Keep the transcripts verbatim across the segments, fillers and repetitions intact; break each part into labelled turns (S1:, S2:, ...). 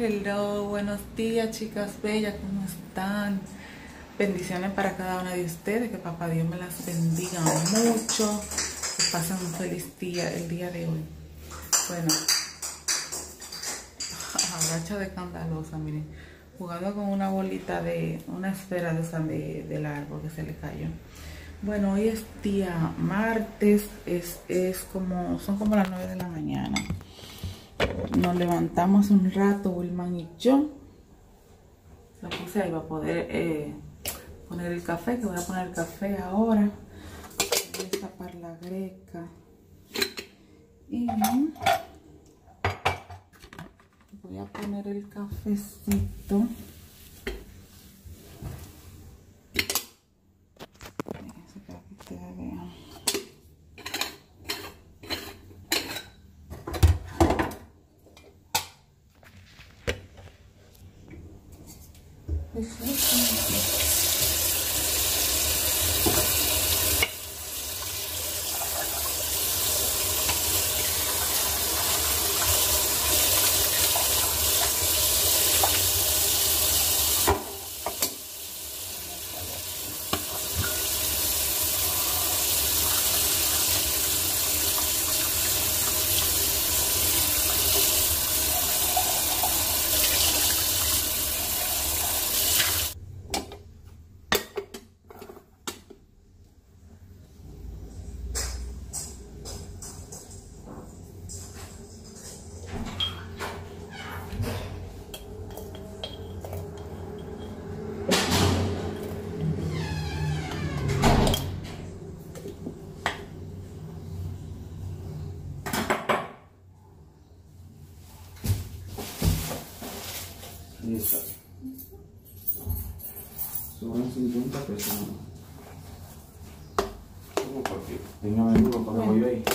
S1: Hello, buenos días chicas bellas, ¿cómo están? Bendiciones para cada una de ustedes, que papá Dios me las bendiga mucho, que pasen un feliz día el día de hoy. Bueno, agacha de escandalosa, miren, jugando con una bolita de, una esfera de esa de, del árbol que se le cayó. Bueno, hoy es día martes, es, es como, son como las nueve de la mañana. Nos levantamos un rato, Wilman y yo. Lo puse ahí para poder eh, poner el café, que voy a poner el café ahora. Voy a tapar la greca. Y voy a poner el cafecito. Fíjense para que ustedes vean.
S2: Ahí está. Son cincuenta pesos. ¿Cómo para qué? Tenga menudo para que voy ahí.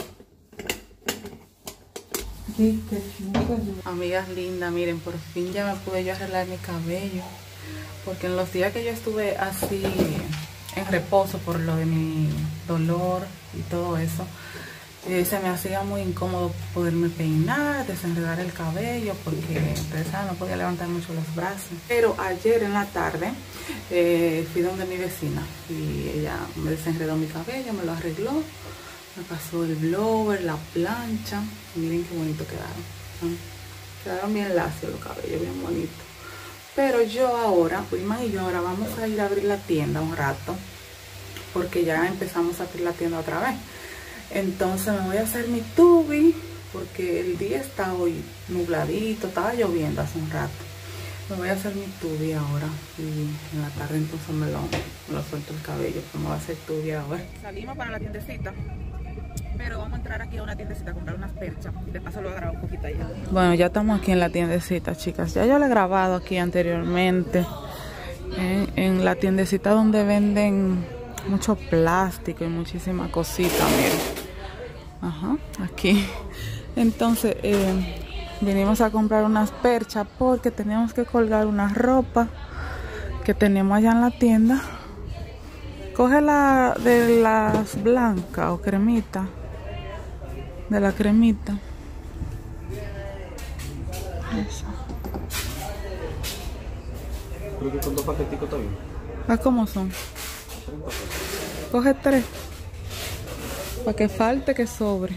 S1: Amigas lindas, miren, por fin ya me pude yo arreglar mi cabello. Porque en los días que yo estuve así en reposo por lo de mi dolor y todo eso, Eh, se me hacía muy incómodo poderme peinar, desenredar el cabello, porque ustedes saben, no podía levantar mucho los brazos. Pero ayer en la tarde eh, fui donde mi vecina y ella me desenredó mi cabello, me lo arregló, me pasó el blower, la plancha. Miren qué bonito quedaron. ¿No? Quedaron bien lacios los cabellos, bien bonitos. Pero yo ahora, Wilma y yo ahora vamos a ir a abrir la tienda un rato, porque ya empezamos a abrir la tienda otra vez. Entonces me voy a hacer mi tubi, porque el día está hoy nubladito, estaba lloviendo hace un rato. Me voy a hacer mi tubi ahora y en la tarde entonces me lo, me lo suelto el cabello, pues me voy a hacer tubi ahora. Salimos para la tiendecita, pero vamos a entrar aquí a una tiendecita a comprar unas perchas y de paso lo voy a grabar un poquito allá. Bueno, ya estamos aquí en la tiendecita, chicas. Ya yo lo he grabado aquí anteriormente, en, en la tiendecita donde venden mucho plástico y muchísimas cositas, miren. Ajá, aquí. Entonces eh, vinimos a comprar unas perchas porque teníamos que colgar una ropa que tenemos allá en la tienda. Coge la de las blancas o cremita, de la cremita. Eso.
S2: Creo que con dos paqueticos está bien.
S1: ¿Ah, cómo son? Coge tres. Para que falte, que sobre.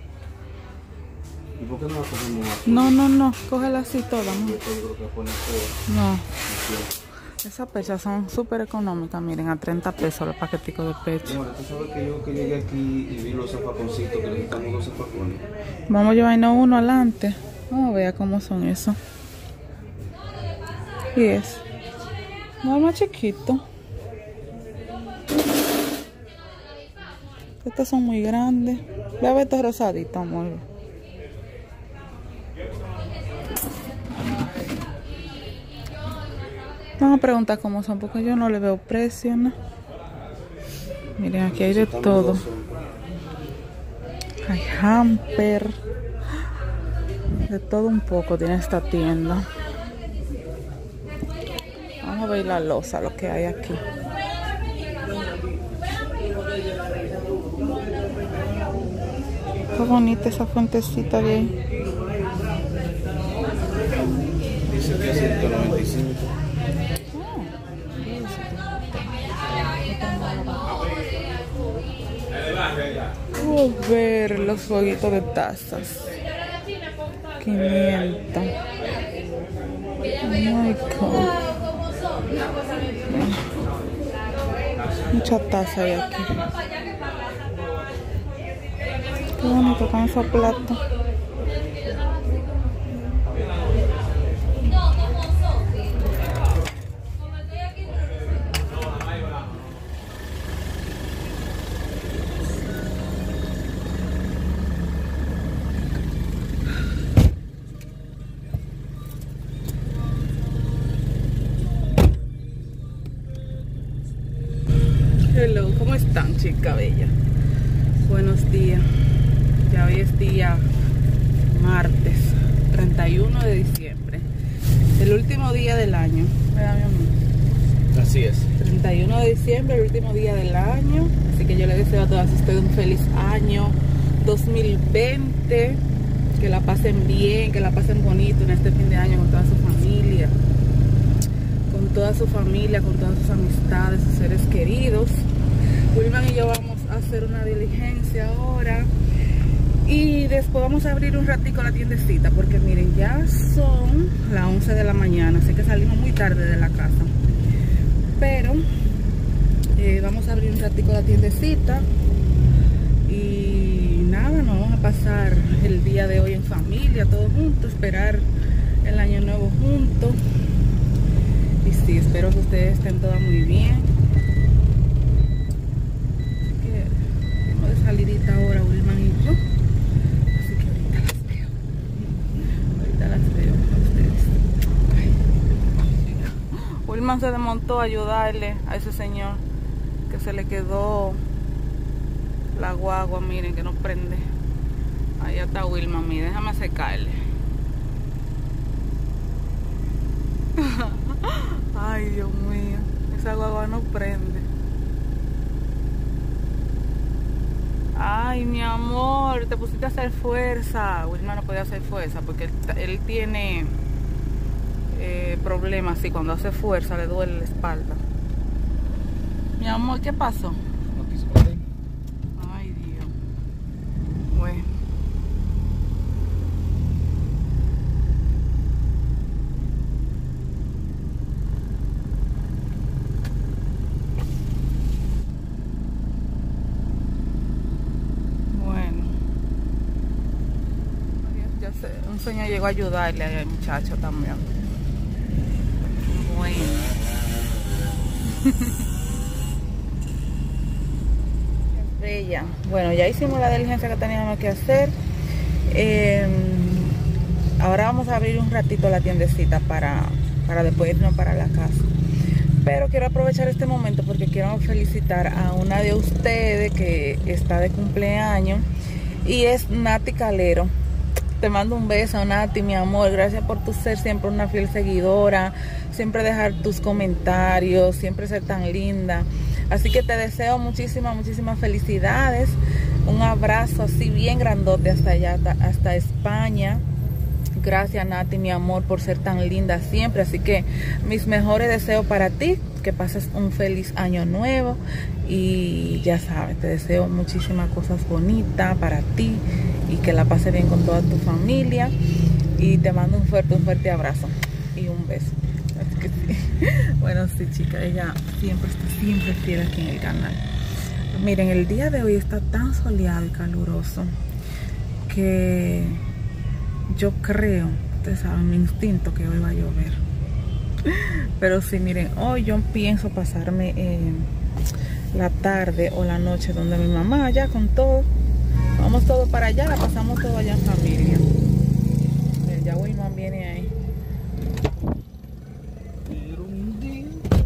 S2: ¿Y por qué no la cogemos así?
S1: No, no, no. Cógela así toda, ¿no?
S2: Yo creo que ponerse...
S1: No. Esas perchas son súper económicas. Miren, a treinta pesos los paqueticos de pecho.
S2: Bueno, tú sabes que yo que llegué aquí y vi los zapaconcitos, que necesitamos dos zapacones.
S1: Vamos a llevarnos uno adelante. Vamos a ver cómo son esos. Y es. No, más chiquito. Estos son muy grandes. Ve a ver estos rosaditos, amor. Vamos a preguntar cómo son, porque yo no le veo precio, ¿no? Miren, aquí hay de todo. Hay hamper. De todo un poco tiene esta tienda. Vamos a ver la losa, lo que hay aquí. Qué bonita esa fuentecita de ahí. Vamos a ver los jueguitos de tazas. quinientos. Oh my God. Mucha taza hay aquí. Qué bonito con esos platos. Hello, ¿cómo están, chica bella? Buenos días. Ya hoy es día martes treinta y uno de diciembre, el último día del año, ¿verdad, mi amor?
S2: Así es.
S1: treinta y uno de diciembre, el último día del año. Así que yo les deseo a todas ustedes un feliz año dos mil veinte. Que la pasen bien, que la pasen bonito en este fin de año con toda su familia. Con toda su familia, con todas sus amistades, sus seres queridos. Wilman y yo vamos a hacer una diligencia ahora. Y después vamos a abrir un ratico la tiendecita. Porque miren, ya son las once de la mañana. Así que salimos muy tarde de la casa. Pero eh, vamos a abrir un ratico la tiendecita. Y nada, nos vamos a pasar el día de hoy en familia, todos juntos. Esperar el año nuevo juntos. Y sí, espero que ustedes estén todas muy bien. Vamos de salidita ahora, Wilman y yo. Así que ahorita las veo. Ahorita las veo a ustedes. Ay. Wilman se desmontó a ayudarle a ese señor que se le quedó la guagua, miren que no prende. Ahí está Wilman, miren, déjame secarle. Ay, Dios mío, esa guagua no prende. Ay, mi amor, te pusiste a hacer fuerza. Wilman no puede hacer fuerza porque él, él tiene eh, problemas así, cuando hace fuerza le duele la espalda. Mi amor, ¿qué pasó?
S2: No quiso poder.
S1: Ay, Dios. Bueno. Un señor llegó a ayudarle al muchacho también. Bueno. Bella. Bueno, ya hicimos la diligencia que teníamos que hacer. Eh, ahora vamos a abrir un ratito la tiendecita para, para después irnos para la casa. Pero quiero aprovechar este momento porque quiero felicitar a una de ustedes que está de cumpleaños. Y es Nati Calero. Te mando un beso, Nati, mi amor. Gracias por tu ser siempre una fiel seguidora. Siempre dejar tus comentarios. Siempre ser tan linda. Así que te deseo muchísimas, muchísimas felicidades. Un abrazo así bien grandote hasta allá, hasta, hasta España. Gracias, Nati, mi amor, por ser tan linda siempre. Así que mis mejores deseos para ti. Que pases un feliz año nuevo. Y ya sabes, te deseo muchísimas cosas bonitas para ti. Y que la pases bien con toda tu familia. Y te mando un fuerte, un fuerte abrazo. Y un beso. Así que sí. Bueno, sí, chicas, ella siempre está, siempre fiel aquí en el canal. Miren, el día de hoy está tan soleado y caluroso. Que yo creo, ustedes saben, mi instinto, que hoy va a llover. Pero sí, miren, hoy yo pienso pasarme eh, la tarde o la noche donde mi mamá, allá con todo. Vamos todos para allá, la pasamos todo allá en familia. Miren, ya Wilman viene ahí.
S2: Pero un día,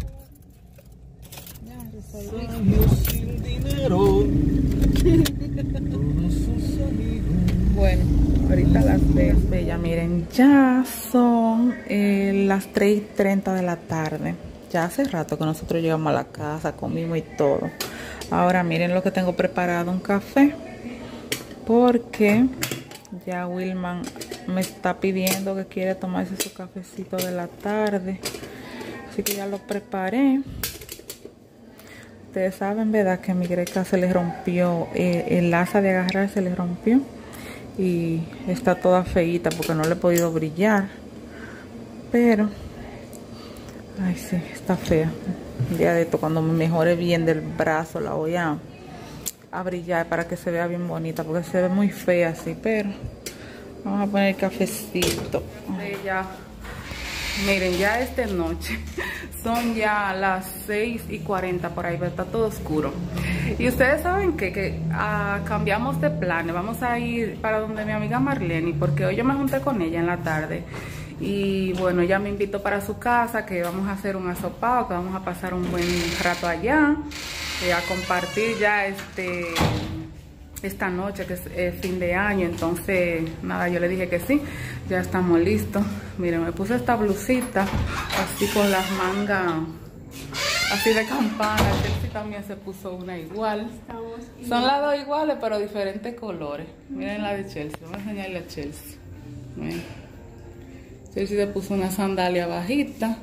S1: Ya, resolví.
S2: años sin dinero, todos sus amigos.
S1: Bueno, ahorita las ves, bella. Miren, ya son eh, las tres y treinta de la tarde. Ya hace rato que nosotros llegamos a la casa, comimos y todo. Ahora miren lo que tengo preparado, un café. Porque ya Wilman me está pidiendo que quiere tomarse su cafecito de la tarde. Así que ya lo preparé. Ustedes saben, ¿verdad? Que a mi Greca se le rompió, eh, el asa de agarrar se le rompió. Y está toda feíta porque no le he podido brillar. Pero, ay sí, está fea. Un día de esto, cuando me mejore bien del brazo, la voy a, a brillar para que se vea bien bonita. Porque se ve muy fea así, pero vamos a poner el cafecito. Ya, miren, ya es de noche. Son ya las seis y cuarenta por ahí, pero está todo oscuro. Y ustedes saben que, que uh, cambiamos de planes. Vamos a ir para donde mi amiga Marlene, porque hoy yo me junté con ella en la tarde. Y bueno, ella me invitó para su casa, que vamos a hacer un asopado, que vamos a pasar un buen rato allá, eh, a compartir ya este esta noche, que es eh, fin de año. Entonces, nada, yo le dije que sí, ya estamos listos. Miren, me puse esta blusita, así con las mangas, así de campana. Chelsea también se puso una igual. Son las dos iguales, pero diferentes colores. Miren la de Chelsea, vamos a enseñarle a Chelsea. Miren. Chelsea se puso una sandalia bajita.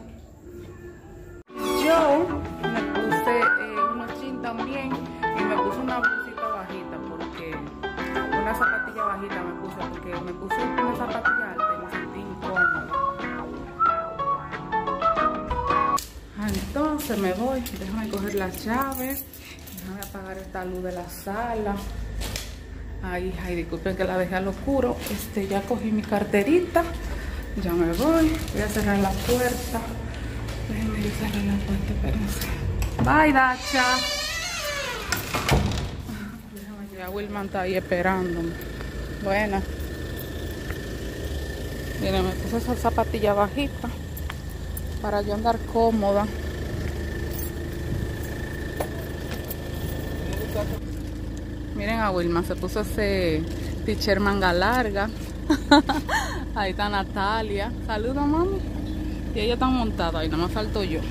S1: Yo me puse eh, unos jeans también y me puse una blusita bajita, porque una zapatilla bajita me puse, porque me puse una zapatilla alta y me sentí incómoda. Entonces me voy, déjame coger las llaves, déjame apagar esta luz de la sala. Ay, ay, disculpen que la dejé al oscuro. Este, ya cogí mi carterita, ya me voy, voy a cerrar la puerta. Déjenme cerrar la puerta, espérense. Bye, Dacha. Déjame que ya Wilman está ahí esperándome. Buena. Miren, me puse esa zapatilla bajita para yo andar cómoda. Miren a Wilma, se puso ese t-shirt manga larga. Ahí está Natalia. Saluda, mami. Y ella está montada, ahí nada más falto yo.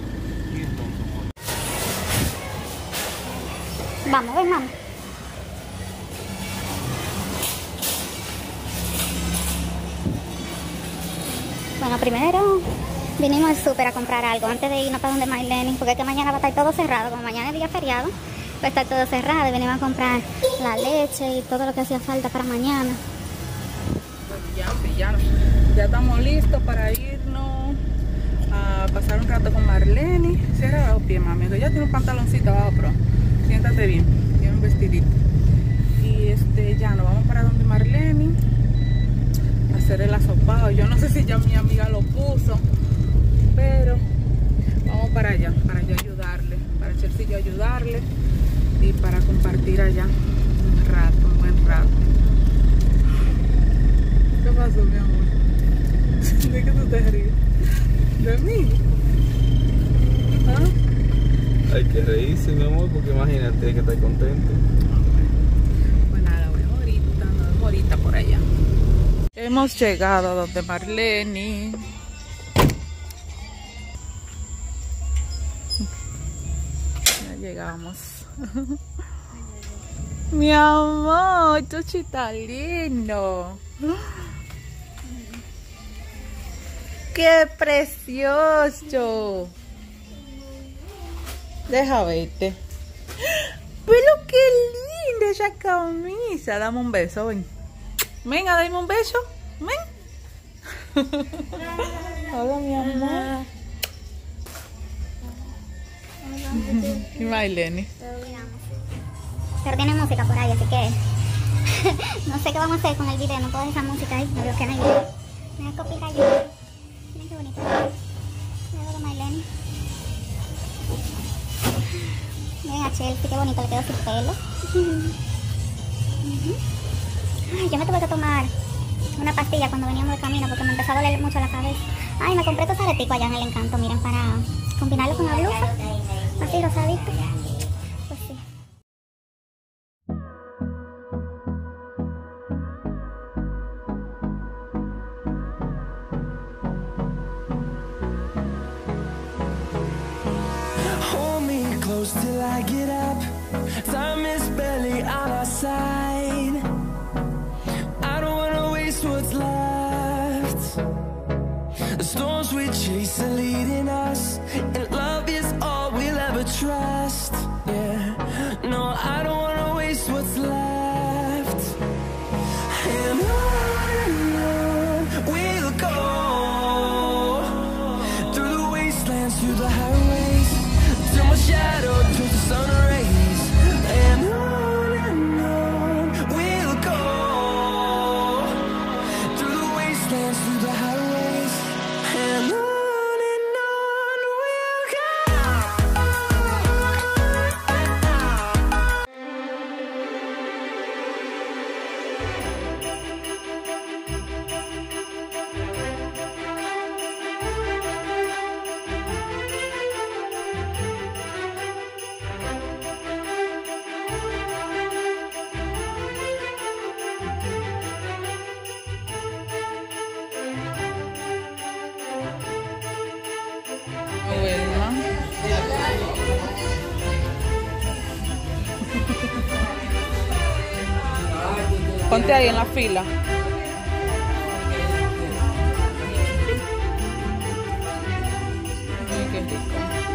S3: Vamos, ven, mami. Bueno, primero vinimos al súper a comprar algo antes de irnos para donde Marlene, porque es que mañana va a estar todo cerrado. Como mañana es día feriado, va a estar todo cerrado. Y venimos a comprar la leche y todo lo que hacía falta para mañana.
S1: Ya, ya, ya estamos listos para irnos a pasar un rato con Marlene. Cierra los pies, mami. Ya tiene un pantaloncito abajo, pero siéntate bien. Tiene un vestidito. Y este, ya nos vamos para donde Marlene a hacer el asopado. Yo no sé si ya mi amiga lo puso, pero vamos para allá, para yo ayudarle, para Chelsea yo ayudarle y para compartir allá un rato, un buen rato. ¿Qué pasó, mi amor? ¿De qué tú te ríes? ¿De mí? ¿Ah?
S2: Hay que reírse, mi amor, porque imagínate que estás contento.
S1: Pues nada, voy ahorita, nos vemos ahorita por allá. Hemos llegado a donde Marlene. Ya llegamos. Mi amor, tu chita lindo. ¡Qué precioso! Deja verte. Pero qué linda esa camisa. Dame un beso, ven. Venga, dame un beso. Ven. Hola, mi amor. Y Marlene.
S3: Pero tiene música por ahí, así que no sé qué vamos a hacer con el video. No puedo dejar música ahí, no veo que no hay video. Me voy a copiar yo. Miren qué bonito. Mira de Marlene. Miren a Chelsea, qué bonito le quedó su pelo. Ay, yo me tuve que tomar una pastilla cuando veníamos de camino porque me empezó a doler mucho la cabeza. Ay, me compré estos areticos allá en el Encanto, miren, para combinarlo con la blusa. Así rosadito. Pues sí.
S4: Hold me close till I get up. Time is barely on our side. I don't wanna waste what's left. The storms we chase are leading us, and love is all we'll ever trust. I don't wanna waste what's left. And on and on we'll go, through the wastelands, through the highways, till my shadow turns to sun rays. And on and on we'll go, through the wastelands, through the highways, and on.
S1: Ponte ahí en la fila. Ay, qué rico.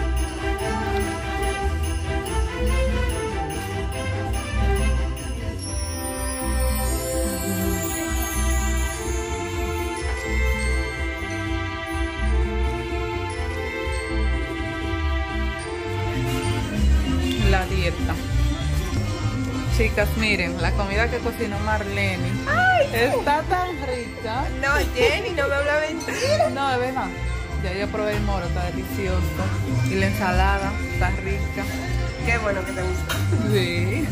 S1: La dieta. Chicas, miren, la comida que cocinó Marlene. Ay, está tan rica.
S5: No, Jenny, no me habla mentira.
S1: No, es verdad. Ya yo probé el moro, está delicioso. Y la ensalada, está rica.
S5: Qué bueno que te gusta.
S1: Sí.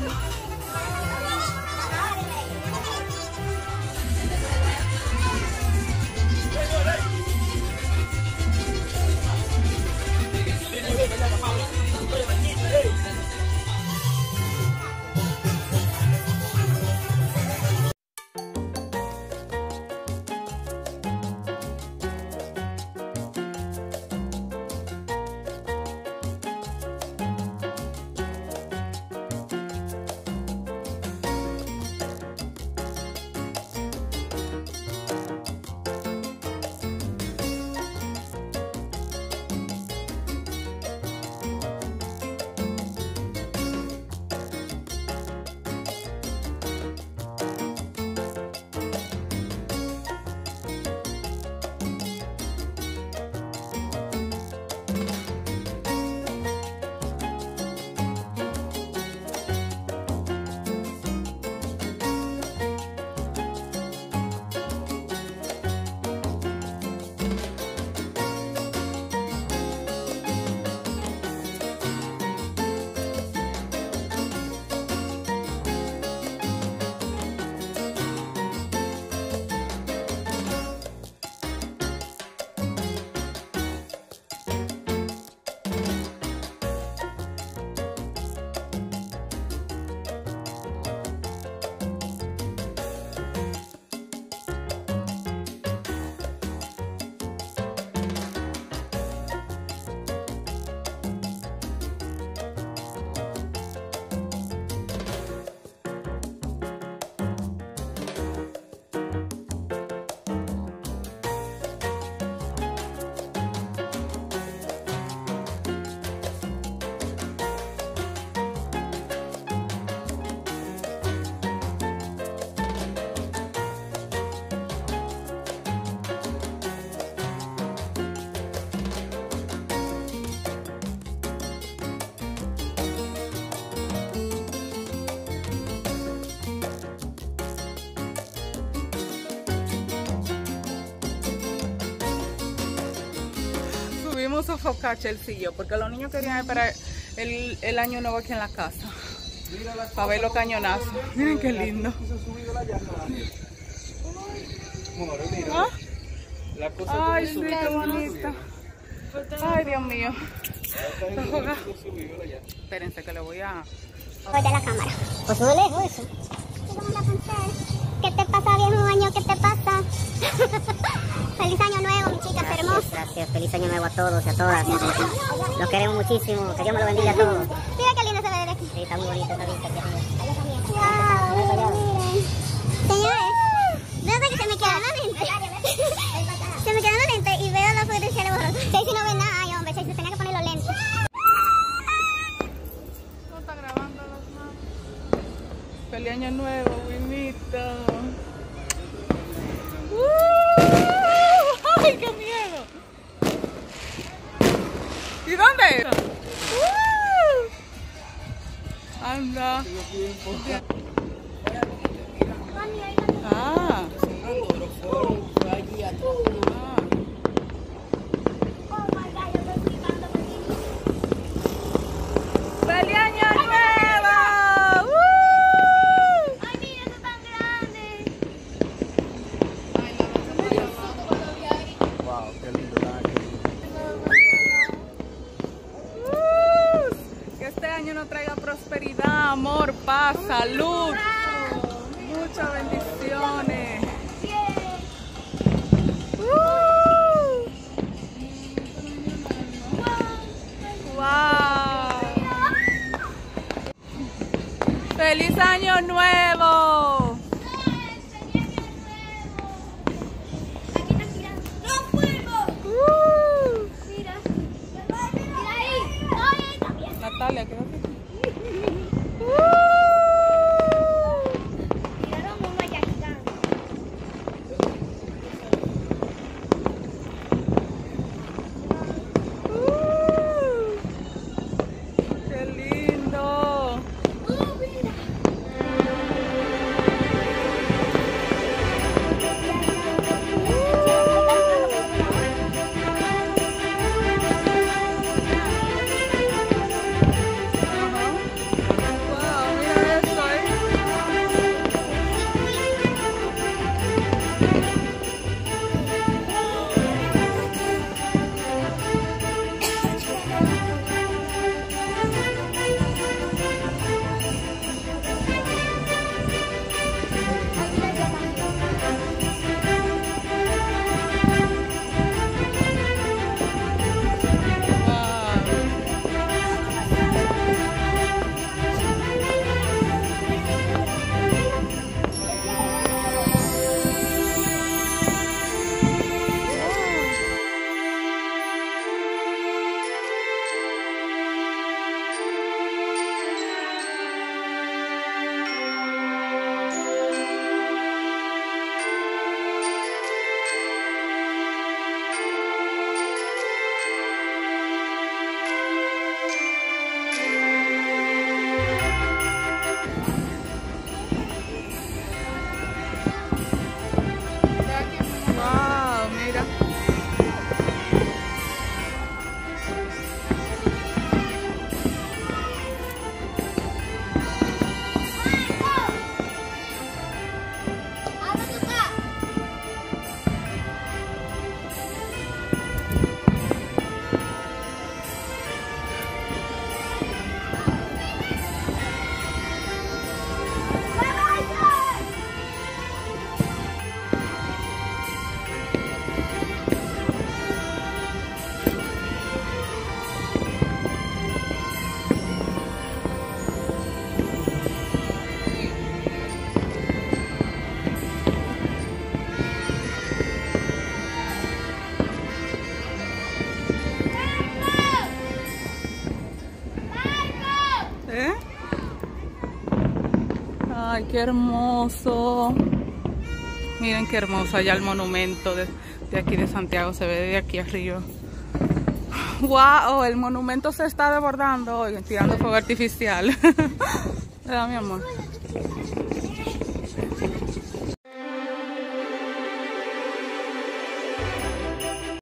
S1: Subimos a sofocar Chelsillo porque los niños querían esperar el, el año nuevo aquí en la casa para ver los cañonazos. Miren qué lindo. ¿Ah? Ay, sí, qué bonita. Ay, Dios mío. Espérense que le voy a...
S3: Voy de la cámara. Pues sube lejos eso. ¿Qué te pasa, viejo año? ¿Qué te pasa? Feliz año nuevo, mi chica hermosa.
S6: Gracias, feliz año nuevo a todos y a todas. Los queremos muchísimo, que Dios me lo bendiga a todos.
S3: Mira qué lindo se ve desde aquí.
S6: Sí, está muy bonita esta vista aquí arriba.
S3: Wow, miren. Señores, desde que se me queda la lente. Se me queda la lente y veo la potencial borrosa. Chelsea no ve nada, ay hombre, Chelsea tenía que poner los lentes.
S1: No está grabando. Salud. Muchas bendiciones. Uh. Wow. ¡Feliz Año Nuevo! Natalia, creo que sí. ¡Qué lindo! Wow, mira. ¿Eh? Ay, qué hermoso. Miren qué hermoso allá el monumento de, de aquí de Santiago, se ve de aquí arriba. Wow, el monumento se está desbordando hoy, tirando fuego artificial. ¿Verdad, mi amor?